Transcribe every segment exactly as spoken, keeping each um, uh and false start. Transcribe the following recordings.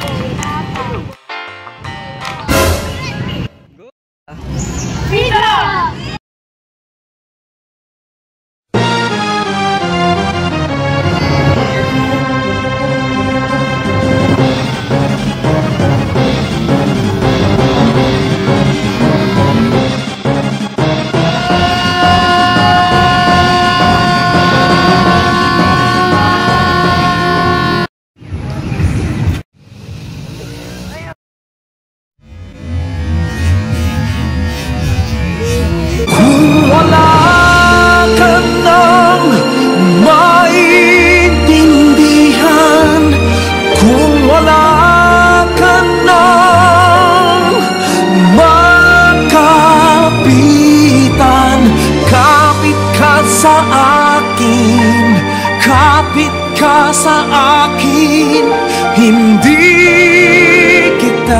Sa akin, kapit ka sa akin, hindi kita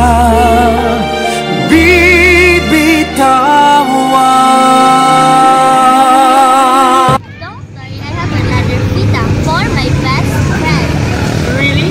bibitawan. Don't worry, I have another pita for my best friend. Really?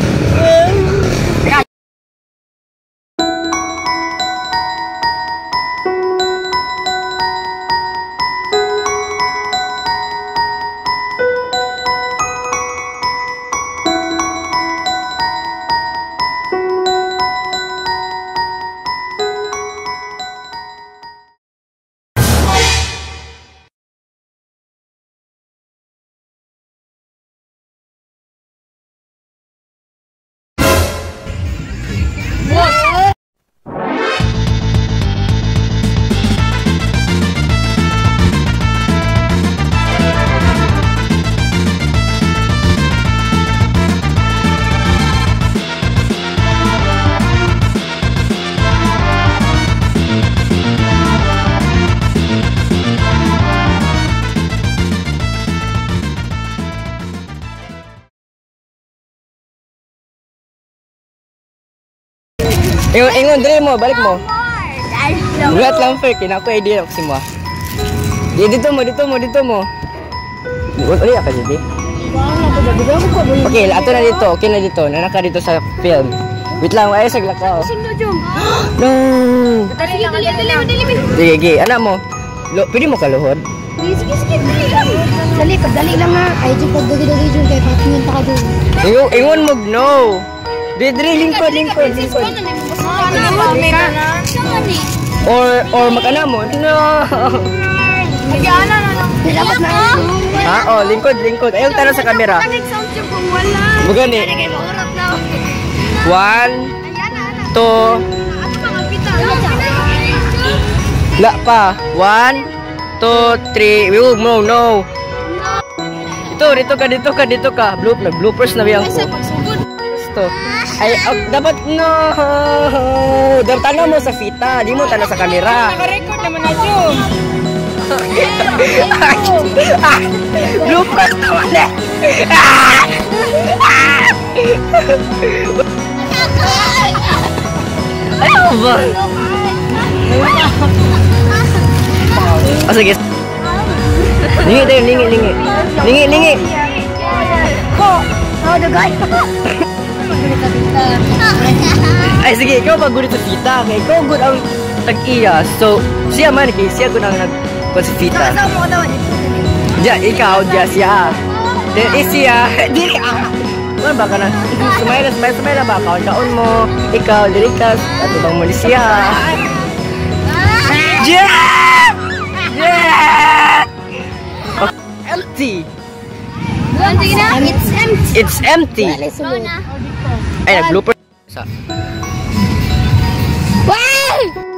Ingon, ingon, dali mo, balik mo. Bulat lang, Fer, kina ko idea ako si mo. Di, dito mo, dito mo, dito mo. Uli ka dito. Okay, ato na dito, okay na dito. Nanaka dito sa film. Wait lang, ay sagla ka. No. Dali, dali, dali, dali. Sige, sige, anak mo. Lo, pwede mo kaluhod? Sige, sige, dali lang. Dali, pagdali lang nga. Ay, dyan, pagdali-dali dyan, kaya patingin pa ka dyan. Ingon, ingon mo, no. Di, dali, lingkod, lingkod, lingkod. Or, or mag-ana mo. No. Mag-ana na lang. Dapat na. Ha? Oh, lingkod, lingkod. Ayaw tara sa camera. Bugani. One, two. La pa. One, two, three. Wig mo, no. Dito, dito ka, dito ka, dito ka. Bloop, bloopers na biyang ko. Gusto. Ay, oh, dapat no. Dapat tanong mo sa fita, di mo tanong sa camera. Naka-record naman na Jum. Bloopers naman eh. Ano ba? Oh, sige. Lingi tayo, lingi, lingi. Lingi, lingi. Ko, oh, the guy. Ay, sige, ikaw mag-gulit sa fita. Okay, ikaw good ang tag-iya. So, siya man, okay, siya good ang nag-gulit sa fita. Diya, ikaw, diya siya. Then, is siya, dili, ah. Ano ba ka na? Sumay na, sumay, sumay na ba? Kaon-kaon mo. Ikaw, dili ka. At ibang mo ni siya. Diya! Yeah! Okay, empty. It's empty. It's empty. Ay, nag-blooper. Sa. Wow!